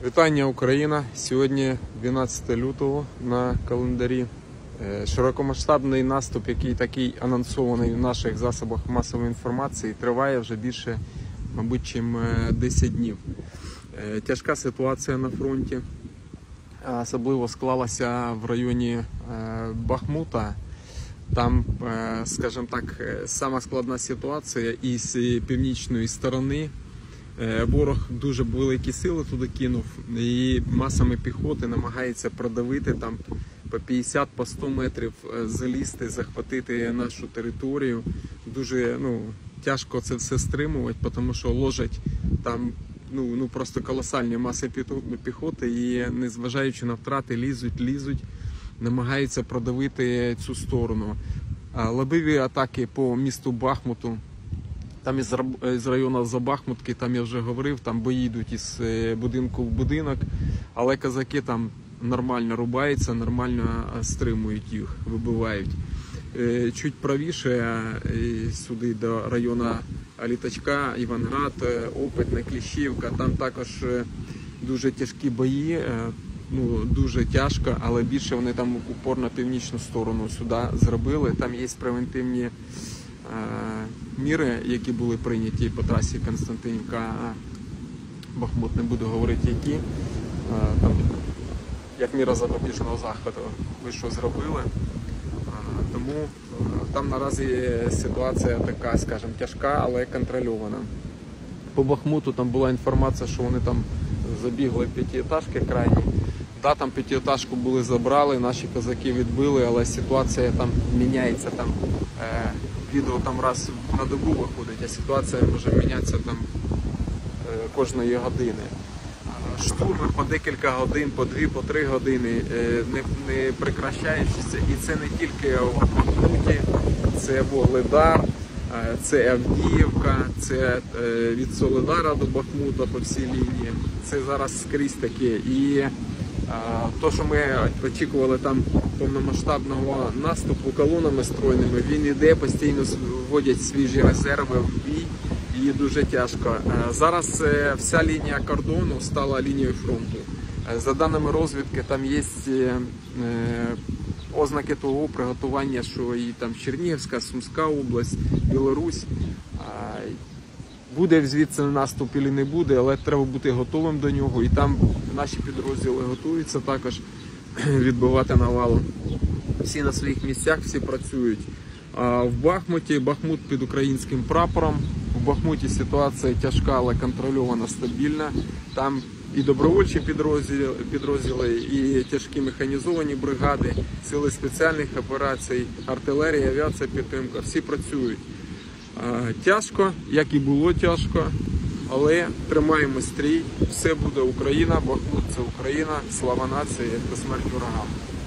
Вітання, Україна! Сьогодні 12 лютого на календарі. Широкомасштабний наступ, який такий анонсований в наших засобах масової інформації, триває вже більше, мабуть, чим 10 днів. Тяжка ситуація на фронті, особливо склалася в районі Бахмута. Там, скажімо так, сама складна ситуація із північної сторони. Ворог дуже великі сили туди кинув і масами піхоти намагається продавити там по 50, по 100 метрів залізти, захватити нашу територію. Дуже тяжко це все стримувати, тому що ложать там просто колосальні маси піхоти і, незважаючи на втрати, лізуть, намагаються продавити цю сторону. Лобові атаки по місту Бахмуту. Там із району Забахмутки, там я вже говорив, там бої йдуть із будинку в будинок, але козаки там нормально рубаються, нормально стримують їх, вибивають. Чуть правіше, сюди до району Літачка, Іванград, Опитне, Кліщівка, там також дуже тяжкі бої, дуже тяжко, але більше вони там упор на північну сторону сюди зробили. Там є превентивні міри, які були прийняті по трасі Константинівка-Бахмут, не буду говорити які, там, як міра запобіжного заходу, ви що зробили. Тому там наразі ситуація така, скажімо, тяжка, але контрольована. По Бахмуту там була інформація, що вони там забігли в п'ятиэтажки крайні. Да, там п'ятиэтажку були забрали, наші козаки відбили, але ситуація там міняється. Там відео там раз на добу виходить, а ситуація може мінятися там кожної години. Штурми по декілька годин, по 2, по 3 години, не прекращаючися. І це не тільки в Бахмуті, це Вугледар, це Авдіївка, це від Солидара до Бахмута по всій лінії. Це зараз скрізь таке. І то, що ми очікували там повномасштабного наступу колонами стройними, він іде, постійно вводять свіжі резерви в бій, і дуже тяжко. Зараз вся лінія кордону стала лінією фронту. За даними розвідки, там є ознаки того приготування, що і там Чернігівська, Сумська область, Білорусь. Буде звідси наступ чи не буде, але треба бути готовим до нього. І там наші підрозділи готуються також відбивати навалу. Всі на своїх місцях, всі працюють. А в Бахмуті, Бахмут під українським прапором. В Бахмуті ситуація тяжка, але контрольована, стабільна. Там і добровольчі підрозділи, і тяжкі механізовані бригади, сили спеціальних операцій, артилерія, авіація, підтримка. Всі працюють. Тяжко, як і було тяжко, але тримаємо стрій, все буде Україна, Бахмут це Україна, слава нації та смерть ворогам.